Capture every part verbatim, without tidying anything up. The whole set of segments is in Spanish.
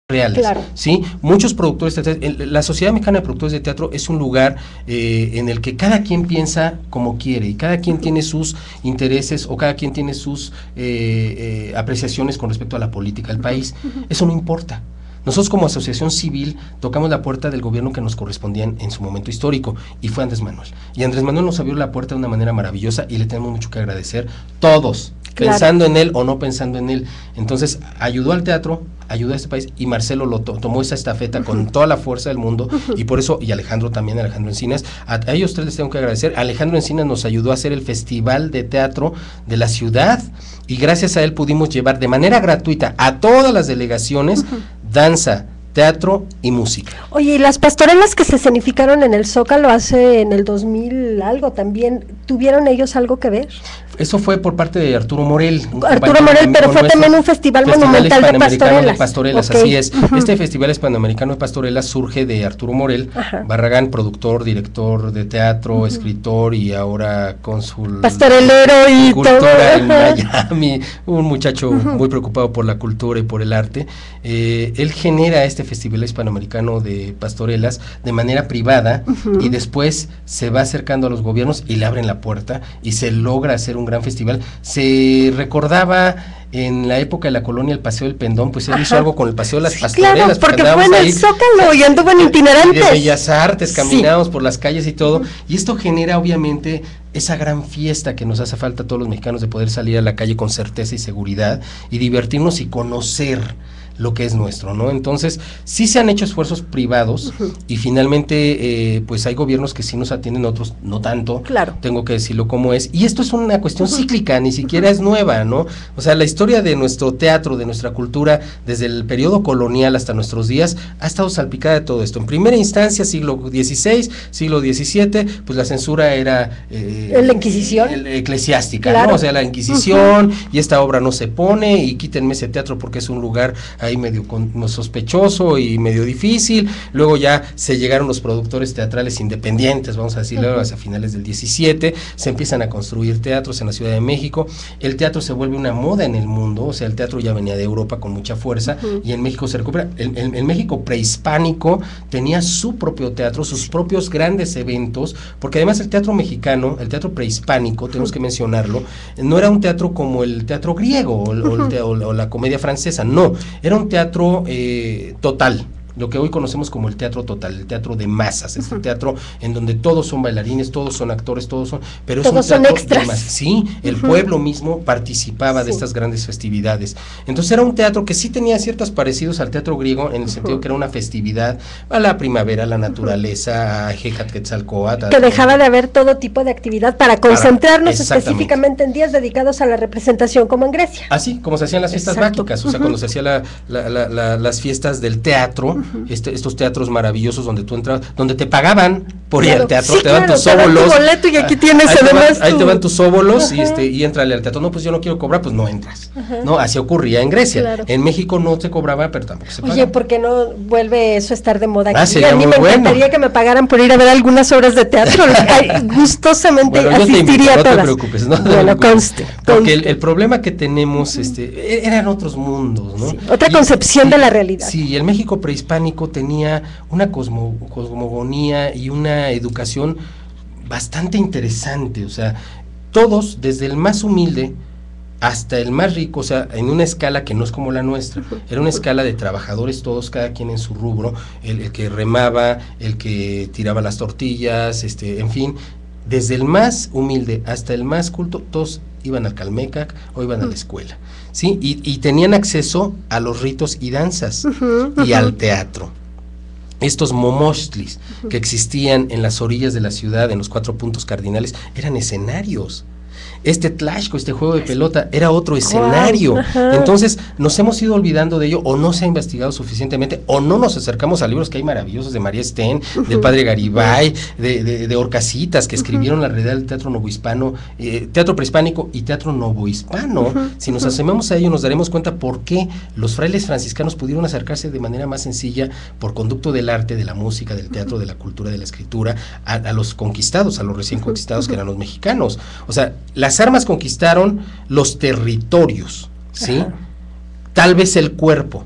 reales, claro. ¿sí? Muchos productores de teatro, la Sociedad Mexicana de Productores de Teatro es un lugar eh, en el que cada quien piensa como quiere y cada quien tiene sus intereses o cada quien tiene sus eh, eh, apreciaciones con respecto a la política del país. Eso no importa. Nosotros como asociación civil tocamos la puerta del gobierno que nos correspondía en, en su momento histórico, y fue Andrés Manuel. Y Andrés Manuel nos abrió la puerta de una manera maravillosa y le tenemos mucho que agradecer, todos, claro. pensando en él o no pensando en él. Entonces ayudó al teatro, ayudó a este país, y Marcelo lo to tomó esa estafeta uh-huh. con toda la fuerza del mundo, uh-huh. y por eso, y Alejandro también, Alejandro Encinas, a, a ellos tres les tengo que agradecer. Alejandro Encinas nos ayudó a hacer el festival de teatro de la ciudad, y gracias a él pudimos llevar de manera gratuita a todas las delegaciones uh-huh. danza, teatro y música. Oye, y las pastorelas que se escenificaron en el Zócalo hace en el dos mil algo también, ¿tuvieron ellos algo que ver? Eso fue por parte de Arturo Morel. Arturo Morel, pero fue también un festival, festival monumental de pastorelas. de pastorelas, okay. así es. Uh-huh. Este Festival Hispanoamericano de Pastorelas surge de Arturo Morel, Ajá. Barragán, productor, director de teatro, uh-huh. escritor y ahora cónsul pastorelero y cultura todo. en Miami, un muchacho uh-huh. muy preocupado por la cultura y por el arte. Eh, él genera este Festival Hispanoamericano de Pastorelas de manera privada uh-huh. y después se va acercando a los gobiernos y le abren la puerta y se logra hacer un gran festival. Se recordaba en la época de la colonia el Paseo del Pendón, pues él Ajá. hizo algo con el Paseo de las sí, Pastorelas. Claro, porque fue en el Zócalo y anduvo en itinerantes. De Bellas Artes, caminamos sí. por las calles y todo, uh-huh. y esto genera obviamente esa gran fiesta que nos hace falta a todos los mexicanos, de poder salir a la calle con certeza y seguridad y divertirnos y conocer lo que es nuestro, ¿no? Entonces, sí se han hecho esfuerzos privados uh-huh. y finalmente, eh, pues hay gobiernos que sí nos atienden, otros no tanto, claro. tengo que decirlo como es, y esto es una cuestión uh-huh. cíclica, ni siquiera uh-huh. es nueva, ¿no? O sea, la historia de nuestro teatro, de nuestra cultura, desde el periodo colonial hasta nuestros días, ha estado salpicada de todo esto. En primera instancia, siglo dieciséis, siglo diecisiete, pues la censura era... Eh, la Inquisición. El, eclesiástica, claro. ¿no? O sea, la Inquisición, uh-huh. y esta obra no se pone, y quítenme ese teatro porque es un lugar ahí medio con, sospechoso y medio difícil. Luego ya se llegaron los productores teatrales independientes, vamos a decirlo, uh-huh. hacia finales del diecisiete, se empiezan a construir teatros en la Ciudad de México, el teatro se vuelve una moda en el mundo, o sea, el teatro ya venía de Europa con mucha fuerza, uh-huh. y en México se recupera. El, el, el México prehispánico tenía su propio teatro, sus propios grandes eventos, porque además el teatro mexicano, el teatro prehispánico, uh-huh. tenemos que mencionarlo, no era un teatro como el teatro griego o, uh-huh. o, el te, o, o la comedia francesa, no, era un teatro eh, total, lo que hoy conocemos como el teatro total, el teatro de masas, uh-huh. este teatro en donde todos son bailarines, todos son actores, todos son, pero todos es un teatro son extras. de masas. Sí, el uh-huh. pueblo mismo participaba sí. de estas grandes festividades. Entonces era un teatro que sí tenía ciertos parecidos al teatro griego, en el uh-huh. sentido que era una festividad a la primavera, a la naturaleza, a Hecatquetzalcóatl. Que dejaba de haber todo tipo de actividad para concentrarnos para, específicamente en días dedicados a la representación, como en Grecia. Así, como se hacían las fiestas Exacto. báquicas, o sea, uh-huh. cuando se hacían la, la, la, la, las fiestas del teatro, uh-huh. Este, estos teatros maravillosos donde tú entrabas, donde te pagaban por ir claro, al teatro, sí, te dan claro, tus óbolos, tu boleto y aquí tienes ahí, además te van, tu... ahí te van tus óbolos y este y entrale al teatro. No, pues yo no quiero cobrar, pues no entras. Ajá. No, así ocurría en Grecia. Claro. En México no se cobraba, pero tampoco se pagaba. Oye, ¿por qué no vuelve eso a estar de moda aquí? Ah, sería a mí muy me bueno. encantaría que me pagaran por ir a ver algunas obras de teatro. Gustosamente bueno, asistiría invito, a todas. No te preocupes, no bueno, te conste. Porque conste. El, el problema que tenemos, este, eran otros mundos, ¿no? Sí, otra y, concepción y, de la realidad. Sí, y el México prehispánico tenía una cosmo, cosmogonía y una educación bastante interesante, o sea, todos, desde el más humilde hasta el más rico, o sea, en una escala que no es como la nuestra, era una escala de trabajadores todos, cada quien en su rubro, el, el que remaba, el que tiraba las tortillas, este, en fin, desde el más humilde hasta el más culto, todos iban al Calmecac o iban a la escuela, ¿sí? Y, y tenían acceso a los ritos y danzas uh-huh, uh-huh. y al teatro. Estos momochtlis uh-huh. que existían en las orillas de la ciudad, en los cuatro puntos cardinales, eran escenarios. Este Tlaxco, este juego de pelota, era otro escenario. Wow. Entonces, nos hemos ido olvidando de ello, o no se ha investigado suficientemente, o no nos acercamos a libros que hay maravillosos de María Sten, uh-huh. del padre Garibay, de, de, de Orcasitas, que uh-huh. escribieron la realidad del teatro novohispano, eh, teatro prehispánico y teatro novohispano. Uh-huh. Si nos asemamos a ello, nos daremos cuenta por qué los frailes franciscanos pudieron acercarse de manera más sencilla, por conducto del arte, de la música, del teatro, uh-huh. de la cultura, de la escritura, a, a los conquistados, a los recién conquistados, uh-huh. que eran los mexicanos. O sea, las armas conquistaron los territorios, ¿sí? Ajá. Tal vez el cuerpo,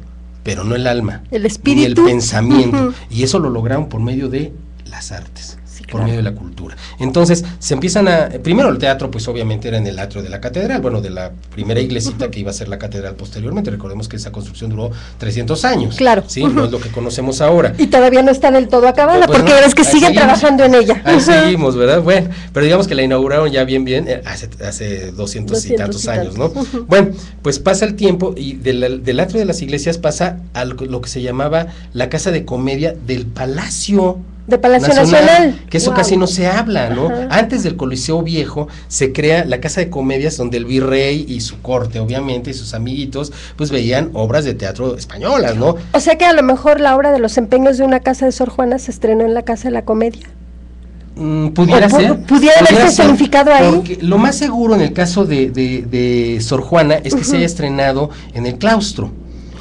pero no el alma, el espíritu, ni el pensamiento, uh-huh. y eso lo lograron por medio de las artes. Sí, por claro. medio de la cultura. Entonces, se empiezan a, primero el teatro, pues obviamente era en el atrio de la catedral, bueno, de la primera iglesita uh-huh. que iba a ser la catedral posteriormente. Recordemos que esa construcción duró trescientos años. Claro. Sí, uh-huh. no es lo que conocemos ahora. Y todavía no está del todo acabada, pues, porque no, es que siguen seguimos, trabajando en ella. Ahí uh-huh. seguimos, ¿verdad? Bueno, pero digamos que la inauguraron ya bien, bien, eh, hace, hace doscientos y tantos y años, ¿no? Uh-huh. Bueno, pues pasa el tiempo y del, del atrio de las iglesias pasa a lo que se llamaba la casa de comedia del Palacio de Palacio Nacional, Nacional. Que eso wow. casi no se habla, ¿no? Ajá. Antes del Coliseo Viejo se crea la Casa de Comedias donde el virrey y su corte, obviamente, y sus amiguitos, pues veían obras de teatro españolas, ¿no? O sea que a lo mejor la obra de Los empeños de una casa de Sor Juana se estrenó en la Casa de la Comedia. Mm, pudiera pu- ser. Pudiera haberse significado ahí. Porque lo más seguro en el caso de, de, de Sor Juana es que uh-huh. se haya estrenado en el claustro.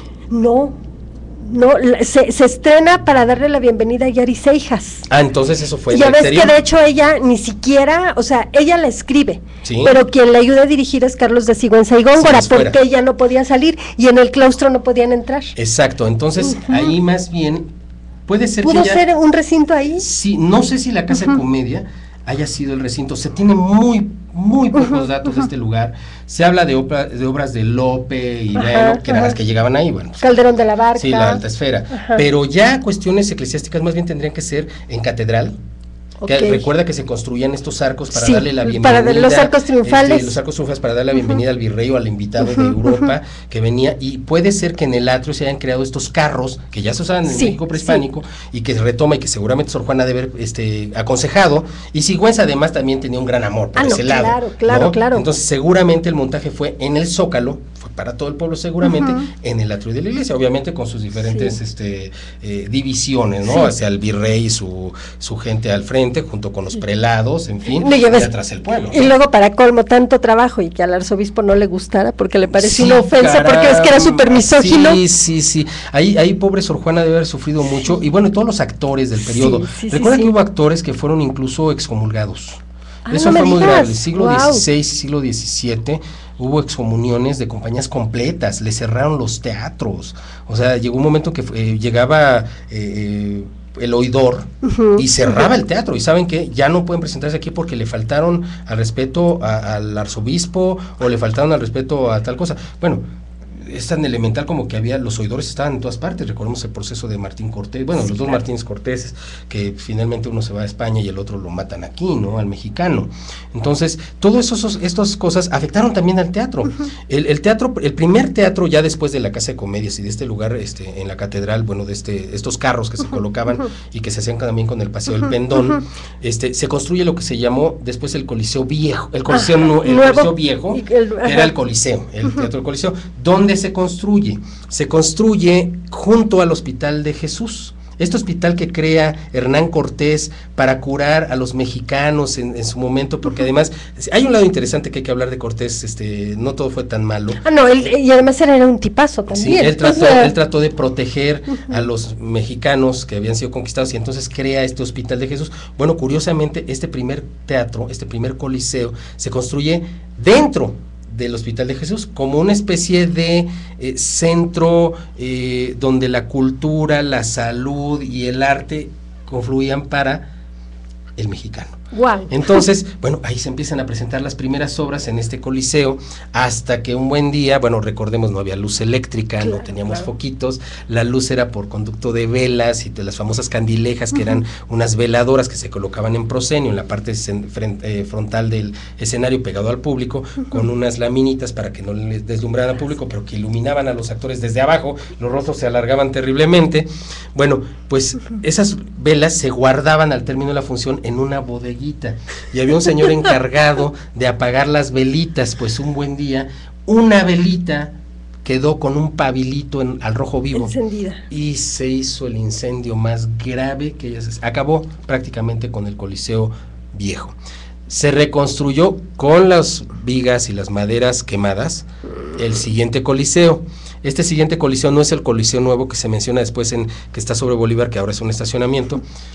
No. No, se, se estrena para darle la bienvenida a Yari Seijas. Ah, entonces eso fue en ya el ves exterior. Que de hecho ella ni siquiera, o sea, ella la escribe, ¿sí? Pero quien la ayuda a dirigir es Carlos de Sigüenza y Góngora, sí, porque ella no podía salir y en el claustro no podían entrar. Exacto, entonces uh-huh. ahí más bien puede ser ¿Pudo que ella, ser un recinto ahí? Sí, no sé si la Casa uh-huh. de Comedia haya sido el recinto, se tiene muy, muy pocos uh-huh, datos uh-huh. de este lugar, se habla de, obra, de obras de Lope y Velo, que eran las que llegaban ahí, bueno. Pues, Calderón de la Barca. Sí, la alta esfera, uh-huh. pero ya cuestiones eclesiásticas más bien tendrían que ser en catedral. Okay. Que recuerda que se construían estos arcos para sí, darle la bienvenida. Para los arcos triunfales. Este, los arcos triunfales para darle la bienvenida uh-huh. al virrey o al invitado uh-huh, de Europa uh-huh. que venía, y puede ser que en el atrio se hayan creado estos carros que ya se usaban en sí, México prehispánico sí. y que se retoma y que seguramente Sor Juana debe haber este, aconsejado, y Sigüenza además también tenía un gran amor por ah, ese no, lado. Claro, claro, ¿no? claro. Entonces seguramente el montaje fue en el Zócalo, fue para todo el pueblo seguramente, uh-huh. en el atrio de la iglesia, obviamente con sus diferentes sí. este, eh, divisiones, ¿no? Sí. Hacia el virrey y su, su gente al frente, junto con los prelados, en fin, y atrás el pueblo. Y ¿no? luego para colmo tanto trabajo y que al arzobispo no le gustara porque le pareció sí, una ofensa, caramba, porque es que era súper misógino. Sí, sí, sí. Ahí, ahí pobre Sor Juana debe haber sufrido mucho, y bueno, todos los actores del periodo. Sí, sí, Recuerda sí, que sí. hubo actores que fueron incluso excomulgados. Ah, Eso no fue muy digas. grave. Siglo wow. dieciséis y siglo diecisiete hubo excomuniones de compañías completas, le cerraron los teatros. O sea, llegó un momento que eh, llegaba eh, el oidor uh-huh, y cerraba uh-huh. el teatro, y saben que ya no pueden presentarse aquí porque le faltaron al respeto a, al arzobispo o le faltaron al respeto a tal cosa. Bueno, es tan elemental como que había, los oidores estaban en todas partes. Recordemos el proceso de Martín Cortés, bueno, sí, los dos claro. Martínez Cortés, que finalmente uno se va a España y el otro lo matan aquí, ¿no? Al mexicano. Entonces, todas estas cosas afectaron también al teatro. Uh-huh. El, el teatro, el primer teatro ya después de la Casa de Comedias y de este lugar, este, en la catedral, bueno, de este, estos carros que uh-huh. se colocaban uh-huh. y que se hacían también con el Paseo uh-huh. del Pendón, uh-huh. este, se construye lo que se llamó después el Coliseo Viejo, el Coliseo, no, el Coliseo Viejo, el, que era el Coliseo, el uh-huh. Teatro del Coliseo, donde se construye, se construye junto al Hospital de Jesús, este hospital que crea Hernán Cortés para curar a los mexicanos en, en su momento, porque además hay un lado interesante que hay que hablar de Cortés, este, no todo fue tan malo. Ah, no, él, y además él era un tipazo también. Sí, él trató, él trató de proteger uh-huh. a los mexicanos que habían sido conquistados, y entonces crea este Hospital de Jesús. Bueno, curiosamente, este primer teatro, este primer coliseo, se construye dentro del Hospital de Jesús, como una especie de eh, centro eh, donde la cultura, la salud y el arte confluían para el mexicano. Wow. Entonces, bueno, ahí se empiezan a presentar las primeras obras en este coliseo, hasta que un buen día, bueno, recordemos, no había luz eléctrica, claro, no teníamos claro. foquitos, la luz era por conducto de velas y de las famosas candilejas, que uh-huh. eran unas veladoras que se colocaban en proscenio, en la parte frente, eh, frontal del escenario pegado al público, uh-huh. con unas laminitas para que no les deslumbraran al público, pero que iluminaban a los actores desde abajo, los rostros se alargaban terriblemente. Bueno, pues uh-huh. esas velas se guardaban al término de la función en una bodeguita, y había un señor encargado de apagar las velitas. Pues un buen día, una velita quedó con un pabilito en, al rojo vivo, encendida, y se hizo el incendio más grave que ya se acabó prácticamente con el Coliseo Viejo. Se reconstruyó con las vigas y las maderas quemadas el siguiente coliseo. Este siguiente coliseo no es el Coliseo Nuevo que se menciona después, en que está sobre Bolívar, que ahora es un estacionamiento,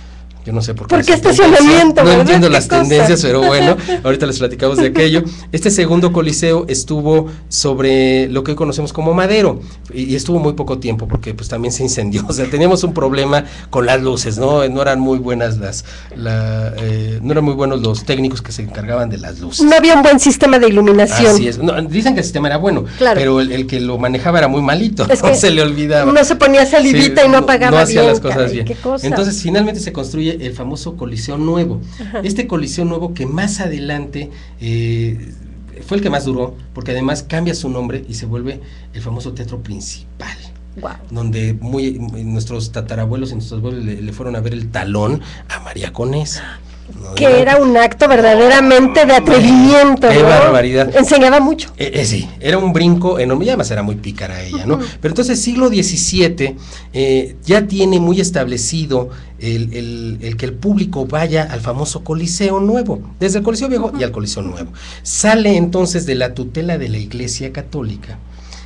yo no sé por qué. ¿Por qué estacionamiento? No entiendo las cosa? tendencias, pero bueno, ahorita les platicamos de aquello. Este segundo coliseo estuvo sobre lo que hoy conocemos como Madero, y, y estuvo muy poco tiempo, porque pues también se incendió, o sea, teníamos un problema con las luces, ¿no? No eran muy buenas las, la, eh, no eran muy buenos los técnicos que se encargaban de las luces. No había un buen sistema de iluminación. Así es, no, dicen que el sistema era bueno, claro, pero el, el que lo manejaba era muy malito, es no se le olvidaba. No se ponía salivita sí, y no apagaba no, no hacía bien, las cosas caray, bien. Entonces, finalmente se construye el famoso Coliseo Nuevo. Ajá. Este Coliseo Nuevo que más adelante eh, fue el que más duró, porque además cambia su nombre y se vuelve el famoso Teatro Principal. Wow. Donde muy, muy nuestros tatarabuelos y nuestros abuelos le, le fueron a ver el talón a María Conesa. ¿No? Que era, era un acto verdaderamente de atrevimiento, qué ¿no? barbaridad. Enseñaba mucho. Eh, eh, sí, era un brinco enorme, y además era muy pícara ella, ¿no? Uh-huh. Pero entonces siglo diecisiete eh, ya tiene muy establecido el, el, el que el público vaya al famoso Coliseo Nuevo, desde el Coliseo Viejo uh-huh. y al Coliseo Nuevo. Sale entonces de la tutela de la Iglesia Católica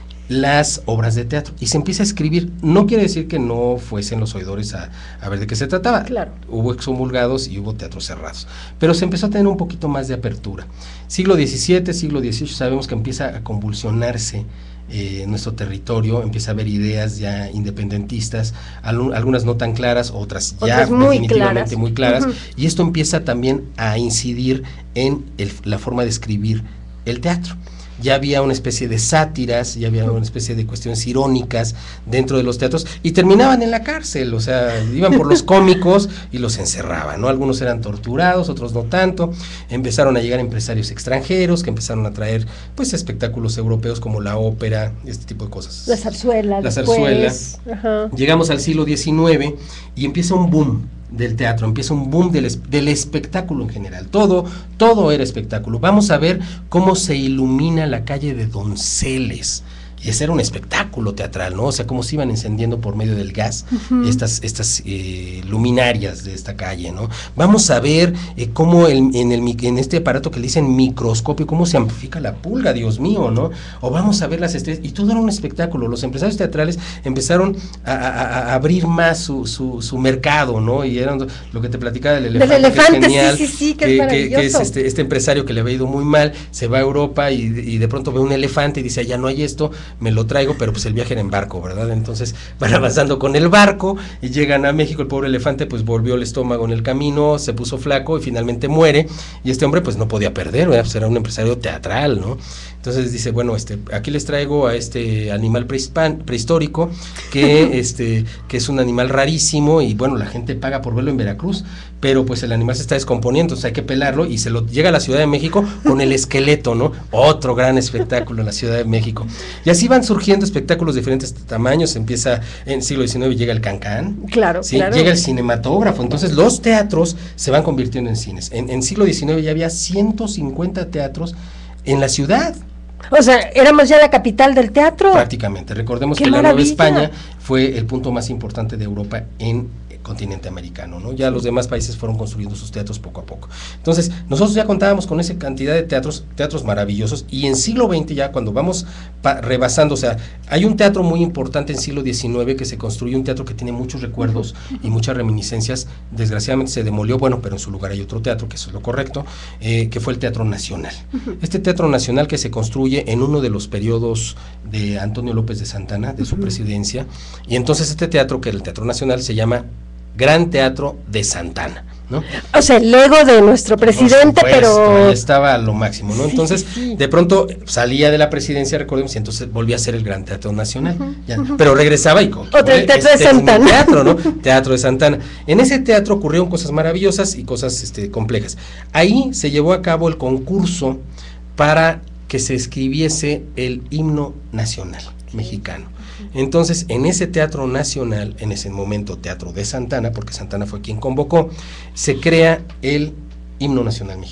las obras de teatro y se empieza a escribir. No quiere decir que no fuesen los oidores a, a ver de qué se trataba, claro. Hubo excomulgados y hubo teatros cerrados, pero se empezó a tener un poquito más de apertura. Siglo diecisiete, siglo dieciocho, sabemos que empieza a convulsionarse eh, nuestro territorio, empieza a haber ideas ya independentistas, al, algunas no tan claras, otras, otras ya muy definitivamente claras. muy claras, uh-huh. y esto empieza también a incidir en el, la forma de escribir el teatro. Ya había una especie de sátiras, ya había una especie de cuestiones irónicas dentro de los teatros, y terminaban en la cárcel, o sea, iban por los cómicos y los encerraban, ¿no? Algunos eran torturados, otros no tanto. Empezaron a llegar empresarios extranjeros que empezaron a traer, pues, espectáculos europeos como la ópera, este tipo de cosas. La zarzuela. La zarzuela. Ajá. Llegamos al siglo diecinueve y empieza un boom del teatro, empieza un boom del, del espectáculo en general, todo, todo era espectáculo. Vamos a ver cómo se ilumina la calle de Donceles, y ese era un espectáculo teatral, ¿no? O sea, cómo se iban encendiendo por medio del gas uh-huh. estas, estas eh, luminarias de esta calle, ¿no? Vamos a ver eh, cómo el, en, el, en este aparato que le dicen microscopio, cómo se amplifica la pulga, Dios mío, ¿no? O vamos a ver las estrellas, y todo era un espectáculo. Los empresarios teatrales empezaron a, a, a abrir más su, su, su mercado, ¿no? Y eran lo que te platicaba del elefante, del elefante, que es genial, sí, sí, sí, que, que, es maravilloso. que, que es este, este empresario que le había ido muy mal, se va a Europa y, y de pronto ve un elefante y dice, ya no hay esto, me lo traigo, pero pues el viaje era en barco, ¿verdad? Entonces van avanzando con el barco y llegan a México. El pobre elefante pues volvió el estómago en el camino, se puso flaco y finalmente muere, y este hombre pues no podía perder, ¿verdad? Pues era un empresario teatral, ¿no? Entonces dice, bueno, este, aquí les traigo a este animal prehistórico que, este, que es un animal rarísimo, y bueno, la gente paga por verlo en Veracruz, pero pues el animal se está descomponiendo, entonces hay que pelarlo, y se lo llega a la Ciudad de México con el esqueleto, ¿no? Otro gran espectáculo en la Ciudad de México. Y así van surgiendo espectáculos de diferentes tamaños. Empieza en siglo diecinueve, llega el cancán, claro, ¿sí? claro. Llega el cinematógrafo, entonces los teatros se van convirtiendo en cines. En, en siglo diecinueve ya había ciento cincuenta teatros en la ciudad. O sea, éramos ya la capital del teatro. Prácticamente. Recordemos ¡Qué que maravilla! la Nueva España fue el punto más importante de Europa en continente americano, ¿no? Ya los demás países fueron construyendo sus teatros poco a poco. Entonces, nosotros ya contábamos con esa cantidad de teatros, teatros maravillosos, y en siglo veinte ya cuando vamos pa- rebasando, o sea, hay un teatro muy importante en siglo diecinueve que se construyó, un teatro que tiene muchos recuerdos y muchas reminiscencias. Desgraciadamente se demolió, bueno, pero en su lugar hay otro teatro, que eso es lo correcto, eh, que fue el Teatro Nacional. Este Teatro Nacional que se construye en uno de los periodos de Antonio López de Santana, de su presidencia, y entonces este teatro, que era el Teatro Nacional, se llama Gran Teatro de Santana, ¿no? O sea, el ego de nuestro presidente, supuesto, pero... ahí estaba a lo máximo, ¿no? Sí, Entonces, sí, sí. de pronto salía de la presidencia, recordemos, y entonces volvía a ser el Gran Teatro Nacional, Uh-huh, ya, uh-huh. pero regresaba y con Otro, el Teatro este de Santana. Es teatro, ¿no? Teatro de Santana. En ese teatro ocurrieron cosas maravillosas y cosas este, complejas. Ahí se llevó a cabo el concurso para que se escribiese el himno nacional mexicano. Entonces, en ese Teatro Nacional, en ese momento Teatro de Santana, porque Santana fue quien convocó, se crea el himno nacional mexicano.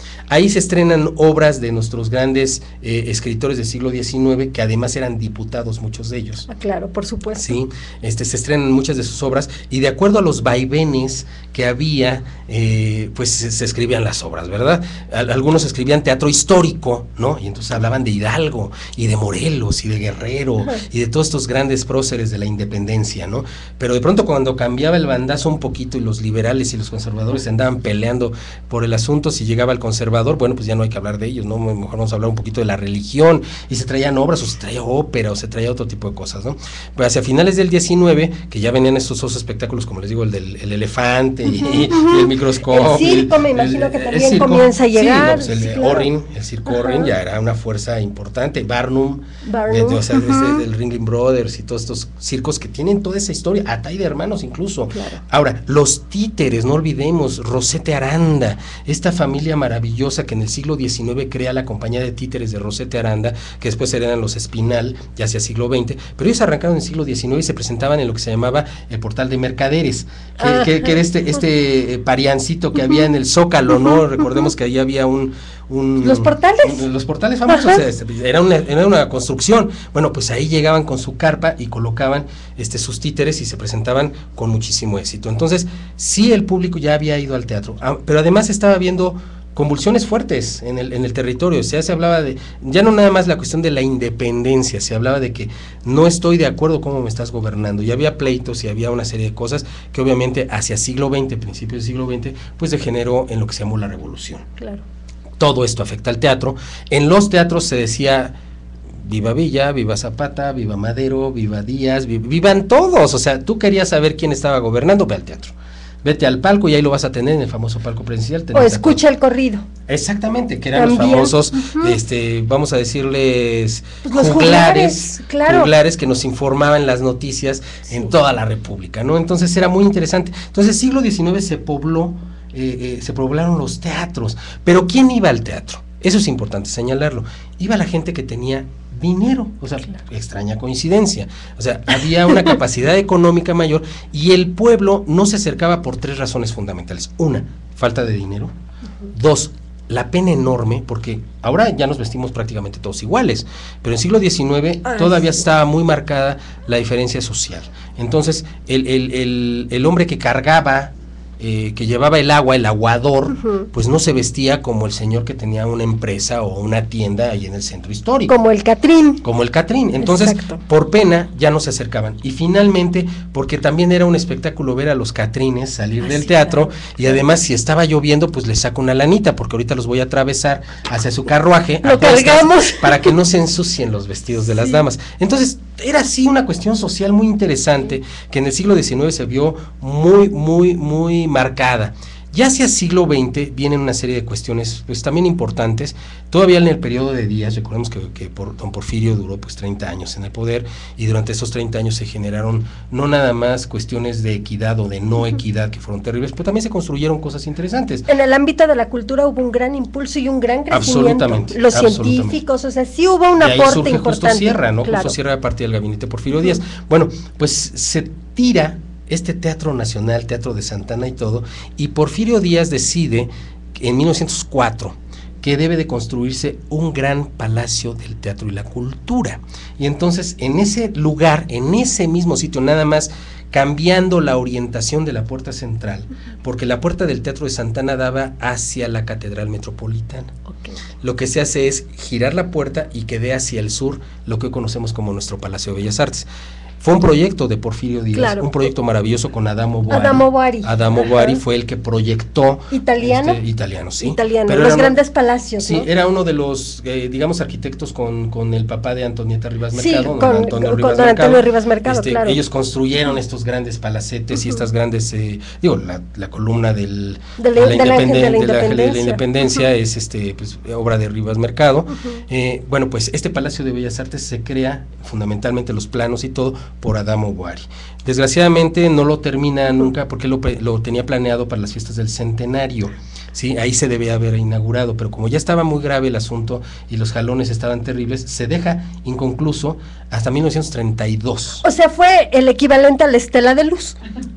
Ahí se estrenan obras de nuestros grandes eh, escritores del siglo diecinueve, que además eran diputados, muchos de ellos. Ah, claro, por supuesto. Sí, este, se estrenan muchas de sus obras, y de acuerdo a los vaivenes que había, eh, pues se, se escribían las obras, ¿verdad? Algunos escribían teatro histórico, ¿no? Y entonces hablaban de Hidalgo, y de Morelos, y de Guerrero, uh-huh. y de todos estos grandes próceres de la independencia, ¿no? Pero de pronto cuando cambiaba el bandazo un poquito, y los liberales y los conservadores andaban peleando por el asunto, si llegaba el conservador, bueno, pues ya no hay que hablar de ellos, ¿no? Mejor vamos a hablar un poquito de la religión, y se traían obras, o se traía ópera, o se traía otro tipo de cosas, ¿no? Pero hacia finales del diecinueve, que ya venían estos otros espectáculos, como les digo, el del el elefante, y, y el microscopio. El circo, me imagino el, que también circo, comienza a llegar. Sí, no, pues el sí, claro. Orrin, el circo Orrin ya era una fuerza importante, Barnum, Barnum. De, o sea, uh-huh. del Ringling Brothers, y todos estos circos que tienen toda esa historia, Atay de Hermanos incluso. Claro. Ahora, los títeres, no olvidemos, Rosete Aranda, esta familia maravillosa que en el siglo diecinueve crea la compañía de títeres de Rosete Aranda, que después eran los Espinal, ya hacia siglo veinte, pero ellos arrancaron en el siglo diecinueve y se presentaban en lo que se llamaba el Portal de Mercaderes, que, ah, que, que era este, este pariancito que había en el Zócalo, ¿no? Recordemos que ahí había un... Un, los portales un, los portales famosos, era una, era una construcción. Bueno, pues ahí llegaban con su carpa y colocaban este sus títeres y se presentaban con muchísimo éxito. Entonces sí, el público ya había ido al teatro, ah, pero además estaba viendo convulsiones fuertes en el, en el territorio. O sea, se hablaba de, ya no nada más la cuestión de la independencia, se hablaba de que no estoy de acuerdo cómo me estás gobernando, y había pleitos y había una serie de cosas que obviamente hacia siglo veinte, principios del siglo veinte, pues degeneró en lo que se llamó la revolución. Claro. Todo esto afecta al teatro. En los teatros se decía viva Villa, viva Zapata, viva Madero, viva Díaz, viv vivan todos. O sea, tú querías saber quién estaba gobernando, ve al teatro. Vete al palco y ahí lo vas a tener en el famoso palco presidencial. O escucha el corrido. Exactamente, que eran También. los famosos, uh-huh. este, vamos a decirles, pues los juglares, juglares, claro. juglares que nos informaban las noticias sí. en toda la República, ¿no? Entonces era muy interesante. Entonces, siglo diecinueve se pobló, eh, eh, se poblaron los teatros. Pero ¿quién iba al teatro? Eso es importante señalarlo. Iba la gente que tenía dinero, o sea, claro. extraña coincidencia, o sea, había una capacidad económica mayor, y el pueblo no se acercaba por tres razones fundamentales. Una, falta de dinero. Uh-huh. Dos, la pena enorme, porque ahora ya nos vestimos prácticamente todos iguales, pero en el siglo diecinueve Ay, todavía sí. estaba muy marcada la diferencia social. Entonces, el, el, el, el hombre que cargaba Eh, que llevaba el agua, el aguador, uh-huh. pues no se vestía como el señor que tenía una empresa o una tienda ahí en el centro histórico. Como el Catrín. Como el Catrín. Entonces, Exacto. por pena, ya no se acercaban. Y finalmente, porque también era un espectáculo ver a los Catrines salir Así del teatro, claro. y además, si estaba lloviendo, pues les saco una lanita, porque ahorita los voy a atravesar hacia su carruaje. Lo cargamos. Para que no se ensucien los vestidos de las sí. damas. Entonces, era así una cuestión social muy interesante, que en el siglo diecinueve se vio muy, muy, muy marcada. Ya hacia siglo veinte vienen una serie de cuestiones pues también importantes. Todavía en el periodo de Díaz, recordemos que, que por, don Porfirio duró pues treinta años en el poder, y durante esos treinta años se generaron no nada más cuestiones de equidad o de no equidad que fueron terribles, pero también se construyeron cosas interesantes. En el ámbito de la cultura hubo un gran impulso y un gran crecimiento. Absolutamente. Los absolutamente. científicos, o sea, sí hubo un aporte y ahí surge importante. Justo Sierra, ¿no? Claro. Justo Sierra a partir del gabinete Porfirio Díaz. Uh-huh. Bueno, pues se tira este Teatro Nacional, Teatro de Santana y todo, y Porfirio Díaz decide en mil novecientos cuatro que debe de construirse un gran palacio del teatro y la cultura, y entonces en ese lugar, en ese mismo sitio, nada más cambiando la orientación de la puerta central, porque la puerta del Teatro de Santana daba hacia la Catedral Metropolitana. Okay. Lo que se hace es girar la puerta y que dé hacia el sur lo que hoy conocemos como nuestro Palacio de Bellas Artes. Fue un proyecto de Porfirio Díaz, claro. un proyecto maravilloso con Adamo Boari. Adamo Boari. Adamo Boari fue el que proyectó. ¿Italiano? Este, italiano, sí. Italiano, Pero los grandes uno, palacios, Sí, ¿no? era uno de los, eh, digamos, arquitectos con, con el papá de Antonieta Rivas sí, Mercado. con, Antonio con, Rivas con Mercado. Antonio Rivas Mercado, este, claro. Ellos construyeron estos grandes palacetes uh-huh. y estas grandes, eh, digo, la, la columna del, de, la, de, la, independen de, la, de, la, de la independencia uh-huh. es este pues obra de Rivas Mercado. Uh-huh. eh, bueno, pues este Palacio de Bellas Artes se crea, fundamentalmente los planos y todo, por Adamo Boari. Desgraciadamente no lo termina nunca porque lo, lo tenía planeado para las fiestas del centenario, sí, ahí se debía haber inaugurado, pero como ya estaba muy grave el asunto y los jalones estaban terribles, se deja inconcluso hasta mil novecientos treinta y dos. O sea, fue el equivalente a la Estela de Luz.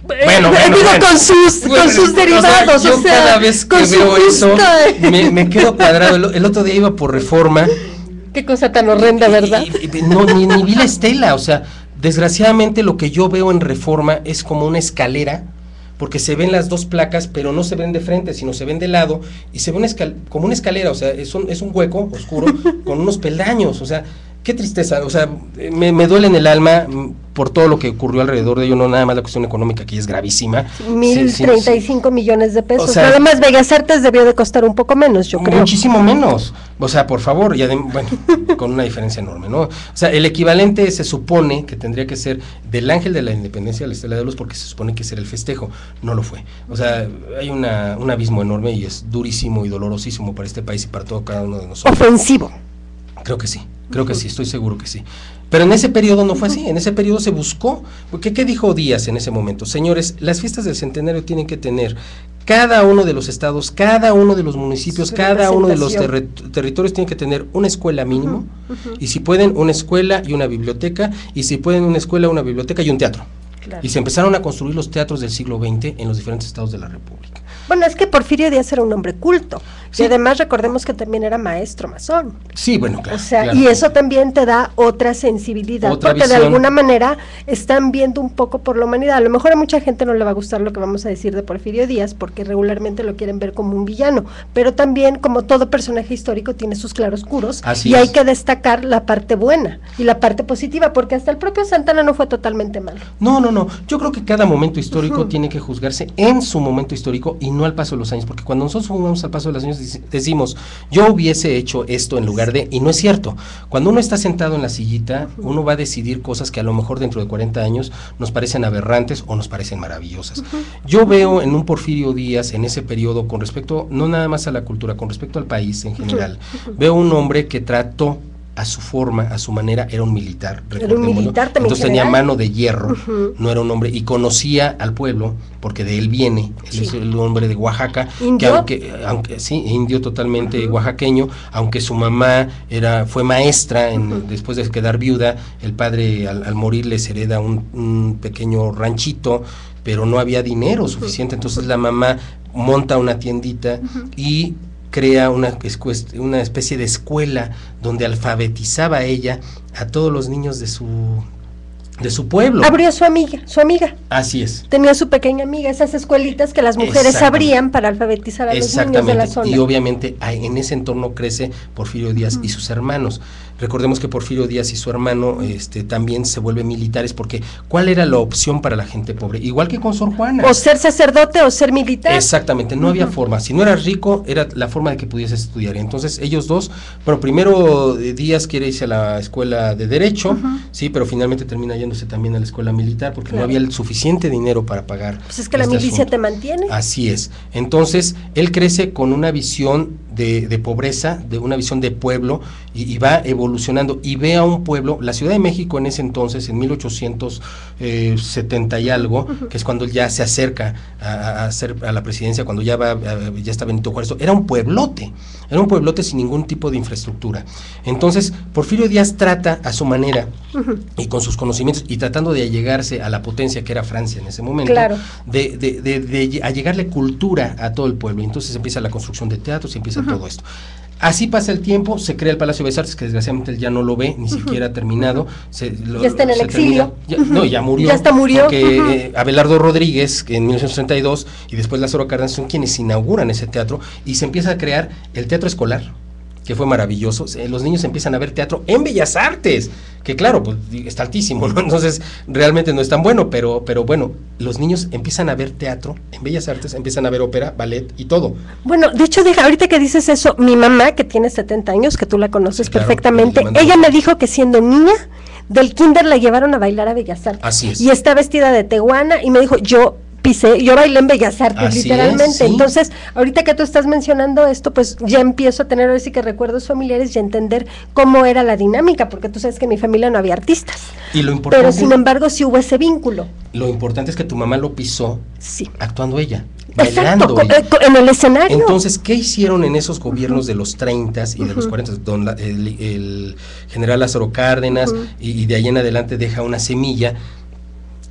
Bueno, bueno, digo, bueno. con sus, Bueno, con sus derivados, o sea, yo o sea, cada vez que con su veo eso, justa. me, me quedo cuadrado. El, el otro día iba por Reforma. Qué cosa tan horrenda, ¿verdad? Y, y, no, ni, ni vi la estela, o sea, desgraciadamente lo que yo veo en Reforma es como una escalera, porque se ven las dos placas, pero no se ven de frente, sino se ven de lado, y se ve una escal como una escalera, o sea, es un, es un hueco oscuro con unos peldaños, o sea, qué tristeza, o sea, me, me duele en el alma por todo lo que ocurrió alrededor de ello, no nada más la cuestión económica, que es gravísima. Mil treinta y cinco millones de pesos, o sea, nada más Bellas Artes debió de costar un poco menos, yo creo. Muchísimo menos, o sea, por favor, y adem bueno, con una diferencia enorme, ¿no? O sea, el equivalente se supone que tendría que ser del Ángel de la Independencia a la Estela de Luz, porque se supone que ese era el festejo, no lo fue. O sea, hay una, un abismo enorme y es durísimo y dolorosísimo para este país y para todo cada uno de nosotros. Ofensivo. Creo que sí, creo que sí, estoy seguro que sí. Pero en ese periodo no fue así, en ese periodo se buscó, porque ¿qué dijo Díaz en ese momento? Señores, las fiestas del centenario tienen que tener cada uno de los estados, cada uno de los municipios, cada uno de los terri territorios tiene que tener una escuela mínimo, uh -huh, uh -huh. y si pueden una escuela y una biblioteca, y si pueden una escuela, una biblioteca y un teatro. Claro. Y se empezaron a construir los teatros del siglo veinte en los diferentes estados de la República. Bueno, es que Porfirio Díaz era un hombre culto, sí. Y además recordemos que también era maestro masón. Sí, bueno, claro. O sea, claro. Y eso también te da otra sensibilidad, otra porque visión. De alguna manera están viendo un poco por la humanidad. A lo mejor a mucha gente no le va a gustar lo que vamos a decir de Porfirio Díaz, porque regularmente lo quieren ver como un villano, pero también, como todo personaje histórico, tiene sus claroscuros. Así y es. hay que destacar la parte buena y la parte positiva, porque hasta el propio Santana no fue totalmente malo. No, no, no, yo creo que cada momento histórico uh-huh. tiene que juzgarse en su momento histórico y no al paso de los años, porque cuando nosotros vamos al paso de los años decimos, yo hubiese hecho esto en lugar de, y no es cierto. Cuando uno está sentado en la sillita, uh-huh. uno va a decidir cosas que a lo mejor dentro de cuarenta años nos parecen aberrantes o nos parecen maravillosas. Uh-huh. Yo veo en un Porfirio Díaz, en ese periodo, con respecto, no nada más a la cultura, con respecto al país en general, uh-huh. veo un hombre que trató a su forma, a su manera, era un militar, era un militar también. Entonces tenía mano de hierro, uh-huh. no era un hombre, y conocía al pueblo, porque de él viene, él sí. es el hombre de Oaxaca, ¿Indio? que aunque, aunque sí, indio totalmente uh-huh. oaxaqueño, aunque su mamá era, fue maestra, en, uh-huh. después de quedar viuda, el padre al, al morir les hereda un, un pequeño ranchito, pero no había dinero suficiente, uh-huh. entonces la mamá monta una tiendita uh-huh. y crea una, una especie de escuela donde alfabetizaba ella a todos los niños de su de su pueblo. Abrió su amiga, su amiga. Así es. Tenía su pequeña amiga, esas escuelitas que las mujeres abrían para alfabetizar a los niños de la zona. Y obviamente en ese entorno crece Porfirio Díaz uh-huh. y sus hermanos. Recordemos que Porfirio Díaz y su hermano este, también se vuelven militares, porque ¿cuál era la opción para la gente pobre? Igual que con Sor Juana. O ser sacerdote o ser militar. Exactamente, no uh-huh. había forma. Si no eras rico, era la forma de que pudieses estudiar. Entonces ellos dos, bueno, primero Díaz quiere irse a la escuela de Derecho, uh-huh. sí, pero finalmente termina yéndose también a la escuela militar, porque claro. no había el suficiente dinero para pagar. Pues es que este la milicia asunto. te mantiene. Así es. Entonces, él crece con una visión de, de pobreza, de una visión de pueblo, y, y va evolucionando, y ve a un pueblo, la Ciudad de México en ese entonces, en mil ochocientos setenta y algo, uh-huh. que es cuando él ya se acerca a, a, ser, a la presidencia, cuando ya va, a, ya está Benito Juárez, era un pueblote, era un pueblote sin ningún tipo de infraestructura. Entonces, Porfirio Díaz trata a su manera, uh-huh. y con sus conocimientos, y tratando de allegarse a la potencia que era Francia en ese momento, claro. de, de, de, de, de allegarle cultura a todo el pueblo, y entonces empieza la construcción de teatros, y empieza uh-huh. todo esto. Así pasa el tiempo, se crea el Palacio de Bellas Artes, que desgraciadamente él ya no lo ve, ni uh-huh. siquiera terminado. Se, lo, ya está en el exilio. Termina, ya, no, ya murió. Ya está murió. Porque uh-huh. eh, Abelardo Rodríguez, en mil novecientos treinta y dos, y después Lázaro Cárdenas, son quienes inauguran ese teatro, y se empieza a crear el teatro escolar, que fue maravilloso. Los niños empiezan a ver teatro en Bellas Artes, que claro, pues está altísimo, ¿no? Entonces realmente no es tan bueno, pero, pero bueno, los niños empiezan a ver teatro en Bellas Artes, empiezan a ver ópera, ballet y todo. Bueno, de hecho, deja, ahorita que dices eso, mi mamá, que tiene setenta años, que tú la conoces sí, claro, perfectamente, ella me dijo que siendo niña, del kinder la llevaron a bailar a Bellas Artes. Así es. Y está vestida de teguana, y me dijo, yo pisé, yo bailé en Bellas Artes, así literalmente, es, sí. Entonces, ahorita que tú estás mencionando esto, pues ya empiezo a tener ahora sí que recuerdos familiares y a entender cómo era la dinámica, porque tú sabes que en mi familia no había artistas, y lo importante, pero sin embargo sí hubo ese vínculo. Lo importante es que tu mamá lo pisó, sí. actuando ella, bailando ella. en el escenario. Entonces, ¿qué hicieron en esos gobiernos uh-huh. de los treintas y uh-huh. de los cuarentas? Don la, el, el general Lázaro Cárdenas, uh-huh. y, y de ahí en adelante deja una semilla.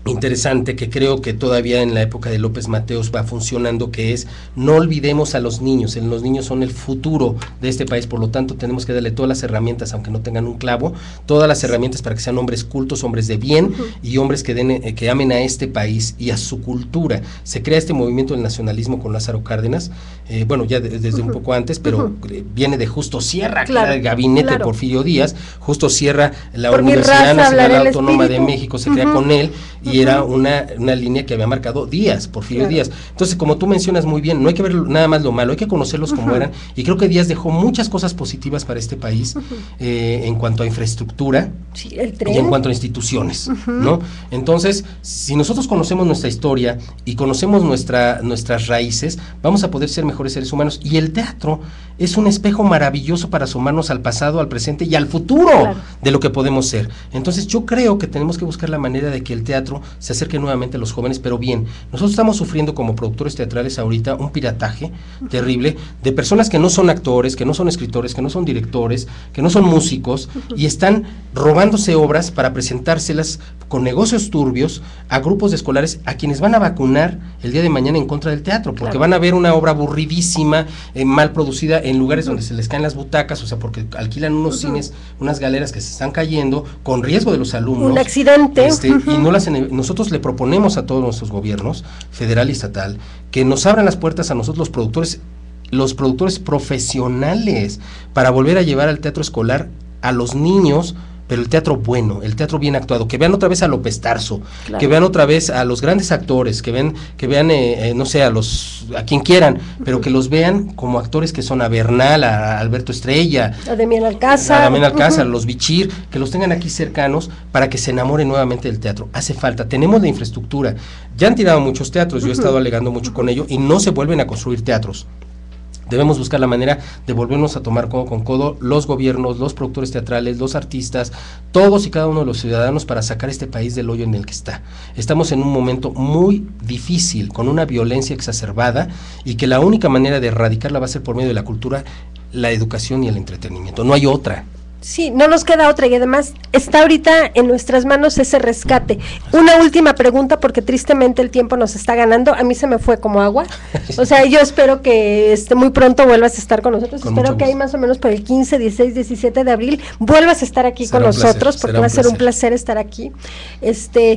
interesante que creo que todavía en la época de López Mateos va funcionando, que es no olvidemos a los niños, los niños son el futuro de este país, por lo tanto tenemos que darle todas las herramientas, aunque no tengan un clavo, todas las herramientas para que sean hombres cultos, hombres de bien uh-huh. y hombres que, den, eh, que amen a este país y a su cultura. Se crea este movimiento del nacionalismo con Lázaro Cárdenas, eh, bueno ya de, desde uh-huh. un poco antes, pero uh-huh. viene de Justo Sierra, claro, que era el gabinete claro. de Porfirio Díaz. Justo Sierra, la por Universidad Nacional Autónoma de México se uh-huh. crea con él, y uh-huh. era una, una línea que había marcado Díaz, Porfirio claro. Díaz. Entonces, como tú mencionas muy bien, no hay que ver nada más lo malo, hay que conocerlos uh-huh. como eran, y creo que Díaz dejó muchas cosas positivas para este país, uh-huh. eh, en cuanto a infraestructura, sí, el tren. Y en cuanto a instituciones, uh-huh. ¿no? Entonces, si nosotros conocemos nuestra historia y conocemos nuestra, nuestras raíces, vamos a poder ser mejores seres humanos, y el teatro es un espejo maravilloso para asomarnos al pasado, al presente y al futuro claro. de lo que podemos ser. Entonces, yo creo que tenemos que buscar la manera de que el teatro se acerque nuevamente a los jóvenes, pero bien, nosotros estamos sufriendo como productores teatrales ahorita un pirataje uh-huh. terrible de personas que no son actores, que no son escritores, que no son directores, que no son músicos, uh-huh. y están robándose obras para presentárselas con negocios turbios a grupos de escolares a quienes van a vacunar el día de mañana en contra del teatro, porque claro. van a ver una obra aburridísima, eh, mal producida, en lugares uh-huh. donde se les caen las butacas, o sea, porque alquilan unos uh-huh. cines, unas galeras que se están cayendo, con riesgo de los alumnos. Un accidente. Este, uh-huh. Y no las, nosotros le proponemos a todos nuestros gobiernos, federal y estatal, que nos abran las puertas a nosotros los productores, los productores profesionales, para volver a llevar al teatro escolar a los niños, pero el teatro bueno, el teatro bien actuado, que vean otra vez a López Tarso, claro. que vean otra vez a los grandes actores, que vean, que vean eh, eh, no sé, a los, a quien quieran, uh-huh. pero que los vean como actores que son a Bernal, a Alberto Estrella, a Damián Alcázar, a Damián Alcázar, uh-huh. los Bichir, que los tengan aquí cercanos para que se enamoren nuevamente del teatro. Hace falta, tenemos la infraestructura, ya han tirado muchos teatros, uh-huh. yo he estado alegando mucho uh-huh. con ello, y no se vuelven a construir teatros. Debemos buscar la manera de volvernos a tomar codo con codo los gobiernos, los productores teatrales, los artistas, todos y cada uno de los ciudadanos, para sacar este país del hoyo en el que está. Estamos en un momento muy difícil, con una violencia exacerbada, y que la única manera de erradicarla va a ser por medio de la cultura, la educación y el entretenimiento. No hay otra. Sí, no nos queda otra, y además está ahorita en nuestras manos ese rescate. Una última pregunta, porque tristemente el tiempo nos está ganando. A mí se me fue como agua. O sea, yo espero que este, muy pronto vuelvas a estar con nosotros. Con espero que ahí más o menos por el quince, dieciséis, diecisiete de abril vuelvas a estar aquí será con nosotros, placer, porque va a ser un placer estar aquí. Este,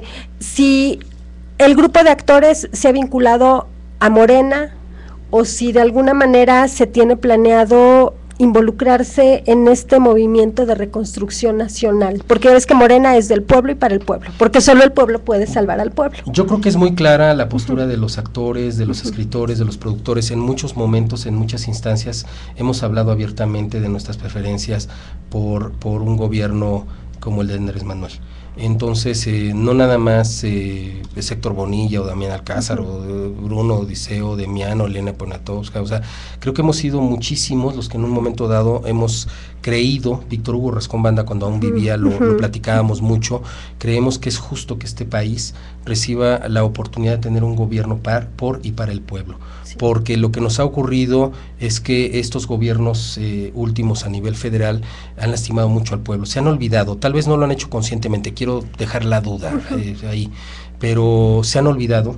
si el grupo de actores se ha vinculado a Morena, o si de alguna manera se tiene planeado involucrarse en este movimiento de reconstrucción nacional, porque ves que Morena es del pueblo y para el pueblo, porque solo el pueblo puede salvar al pueblo. Yo creo que es muy clara la postura uh-huh. de los actores, de los uh-huh. escritores, de los productores. En muchos momentos, en muchas instancias, hemos hablado abiertamente de nuestras preferencias por, por un gobierno como el de Andrés Manuel. Entonces, eh, no nada más eh, es Héctor Bonilla o Damián Alcázar uh-huh. o Bruno Odiseo, Demiano, Elena Poniatowska, o sea, creo que hemos sido muchísimos los que en un momento dado hemos creído, Víctor Hugo Rascón Banda cuando aún vivía lo, uh-huh. lo platicábamos mucho, creemos que es justo que este país reciba la oportunidad de tener un gobierno par, por y para el pueblo, sí. porque lo que nos ha ocurrido es que estos gobiernos eh, últimos a nivel federal han lastimado mucho al pueblo, se han olvidado, tal vez no lo han hecho conscientemente, quiero dejar la duda uh-huh. eh, ahí, pero se han olvidado,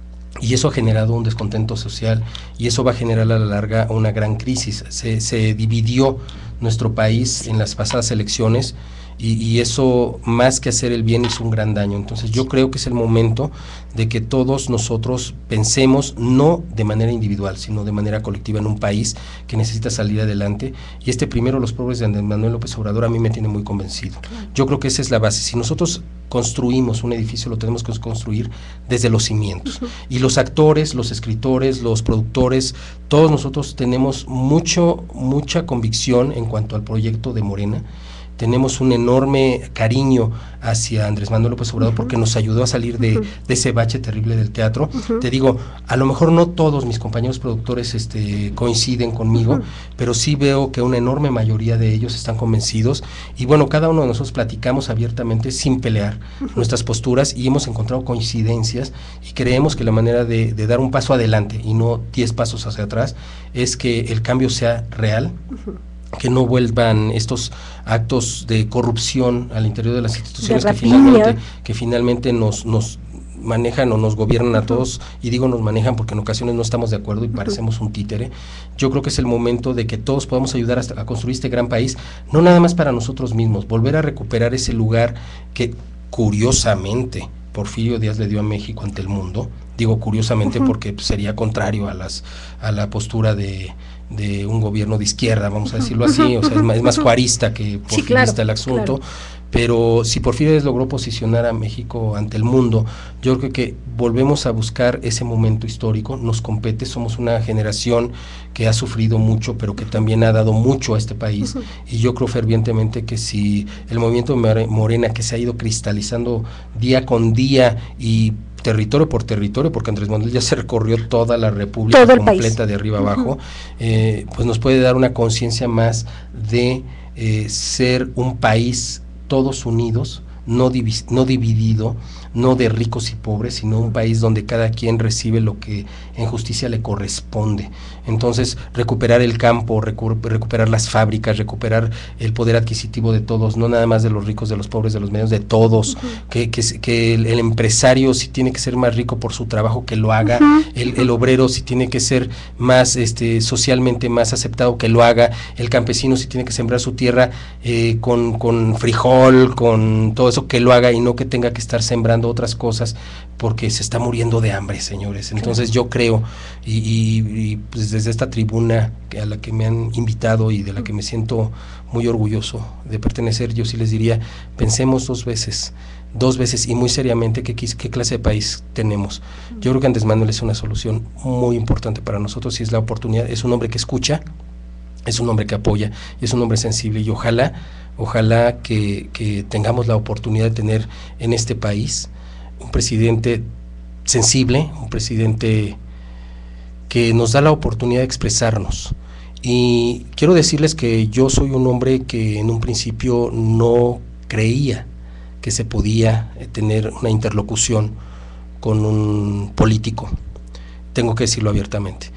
y eso ha generado un descontento social, y eso va a generar a la larga una gran crisis. Se, se dividió nuestro país en las pasadas elecciones, y, y eso, más que hacer el bien, hizo un gran daño. Entonces yo creo que es el momento de que todos nosotros pensemos, no de manera individual, sino de manera colectiva, en un país que necesita salir adelante, y este primero, los pobres de Andrés Manuel López Obrador, a mí me tiene muy convencido. Yo creo que esa es la base. Si nosotros construimos un edificio, lo tenemos que construir desde los cimientos, uh-huh. y los actores, los escritores, los productores, todos nosotros tenemos mucho, mucha convicción en cuanto al proyecto de Morena. Tenemos un enorme cariño hacia Andrés Manuel López Obrador, uh-huh. porque nos ayudó a salir de, uh-huh. de ese bache terrible del teatro. Uh-huh. Te digo, a lo mejor no todos mis compañeros productores este, coinciden conmigo, uh-huh. pero sí veo que una enorme mayoría de ellos están convencidos, y bueno, cada uno de nosotros platicamos abiertamente sin pelear uh-huh. nuestras posturas, y hemos encontrado coincidencias, y creemos que la manera de, de dar un paso adelante y no diez pasos hacia atrás es que el cambio sea real, uh-huh. que no vuelvan estos actos de corrupción al interior de las instituciones que finalmente, que finalmente nos, nos manejan o nos gobiernan a todos, y digo nos manejan porque en ocasiones no estamos de acuerdo y parecemos un títere. Yo creo que es el momento de que todos podamos ayudar a, a construir este gran país, no nada más para nosotros mismos, volver a recuperar ese lugar que curiosamente Porfirio Díaz le dio a México ante el mundo. Digo curiosamente uh-huh. porque sería contrario a las a la postura de, de un gobierno de izquierda, vamos a decirlo así, o sea, es más, es más juarista que porfirista sí, claro, el asunto, claro. Pero si Porfirio Díaz logró posicionar a México ante el mundo, yo creo que volvemos a buscar ese momento histórico, nos compete, somos una generación que ha sufrido mucho, pero que también ha dado mucho a este país, uh-huh. y yo creo fervientemente que si el movimiento Morena, que se ha ido cristalizando día con día y territorio por territorio, porque Andrés Manuel ya se recorrió toda la república completa país. De arriba uh-huh. abajo, eh, pues nos puede dar una conciencia más de eh, ser un país todos unidos, no, divis, no dividido, no de ricos y pobres, sino un país donde cada quien recibe lo que en justicia le corresponde. Entonces, recuperar el campo, recu recuperar las fábricas, recuperar el poder adquisitivo de todos, no nada más de los ricos, de los pobres, de los medios, de todos, uh-huh. que, que, que el, el empresario si tiene que ser más rico por su trabajo, que lo haga, uh-huh. el, el obrero si tiene que ser más este socialmente más aceptado, que lo haga, el campesino si tiene que sembrar su tierra eh, con, con frijol, con todo eso, que lo haga y no que tenga que estar sembrando otras cosas, porque se está muriendo de hambre, señores. Entonces yo creo, y, y, y pues desde esta tribuna a la que me han invitado y de la que me siento muy orgulloso de pertenecer, yo sí les diría, pensemos dos veces, dos veces y muy seriamente qué, qué clase de país tenemos. Yo creo que Andrés Manuel es una solución muy importante para nosotros y es la oportunidad, es un hombre que escucha, es un hombre que apoya, es un hombre sensible y ojalá, ojalá que, que tengamos la oportunidad de tener en este país un presidente sensible, un presidente que nos da la oportunidad de expresarnos. Y quiero decirles que yo soy un hombre que en un principio no creía que se podía tener una interlocución con un político, tengo que decirlo abiertamente.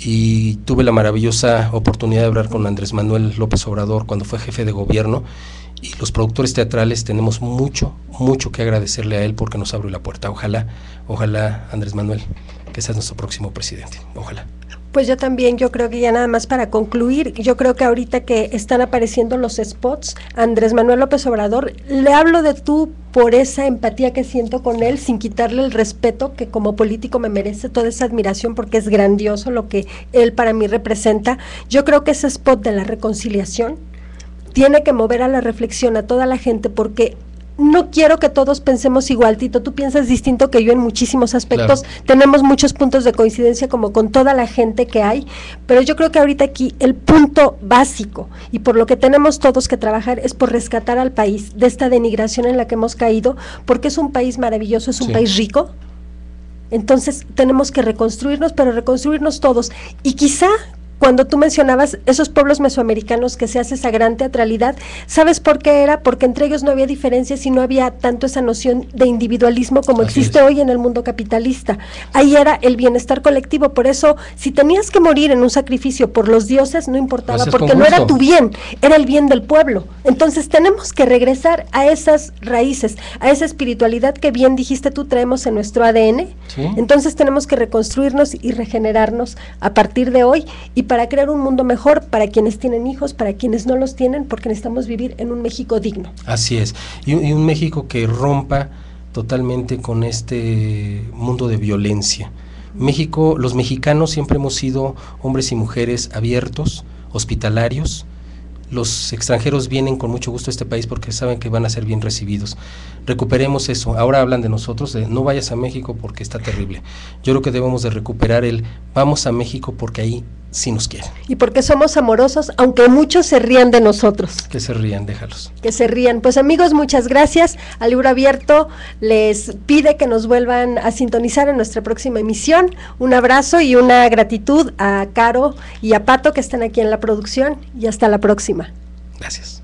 Y tuve la maravillosa oportunidad de hablar con Andrés Manuel López Obrador cuando fue jefe de gobierno, y los productores teatrales tenemos mucho, mucho que agradecerle a él porque nos abrió la puerta. Ojalá, ojalá Andrés Manuel, que seas nuestro próximo presidente, ojalá. Pues yo también, yo creo que ya nada más para concluir, yo creo que ahorita que están apareciendo los spots, Andrés Manuel López Obrador, le hablo de tú por esa empatía que siento con él, sin quitarle el respeto que como político me merece, toda esa admiración, porque es grandioso lo que él para mí representa. Yo creo que ese spot de la reconciliación tiene que mover a la reflexión a toda la gente, porque no quiero que todos pensemos igual, Tito, tú piensas distinto que yo en muchísimos aspectos, claro. Tenemos muchos puntos de coincidencia como con toda la gente que hay, pero yo creo que ahorita aquí el punto básico y por lo que tenemos todos que trabajar es por rescatar al país de esta denigración en la que hemos caído, porque es un país maravilloso, es un sí. país rico, entonces tenemos que reconstruirnos, pero reconstruirnos todos, y quizá cuando tú mencionabas esos pueblos mesoamericanos que se hace esa gran teatralidad, ¿sabes por qué era? Porque entre ellos no había diferencias y no había tanto esa noción de individualismo como Así existe es. Hoy en el mundo capitalista. Ahí era el bienestar colectivo, por eso si tenías que morir en un sacrificio por los dioses, no importaba, Gracias porque no era tu bien, era el bien del pueblo. Entonces tenemos que regresar a esas raíces, a esa espiritualidad que bien dijiste tú traemos en nuestro A D N, ¿Sí? Entonces tenemos que reconstruirnos y regenerarnos a partir de hoy y para crear un mundo mejor para quienes tienen hijos, para quienes no los tienen, porque necesitamos vivir en un México digno. Así es, y un, y un México que rompa totalmente con este mundo de violencia. México, los mexicanos siempre hemos sido hombres y mujeres abiertos, hospitalarios. Los extranjeros vienen con mucho gusto a este país porque saben que van a ser bien recibidos. Recuperemos eso. Ahora hablan de nosotros, de no vayas a México porque está terrible. Yo creo que debemos de recuperar el vamos a México porque ahí sí nos quieren. Y porque somos amorosos, aunque muchos se rían de nosotros. Que se rían, déjalos. Que se rían. Pues amigos, muchas gracias. Al Libro Abierto les pide que nos vuelvan a sintonizar en nuestra próxima emisión. Un abrazo y una gratitud a Caro y a Pato que están aquí en la producción y hasta la próxima. Gracias.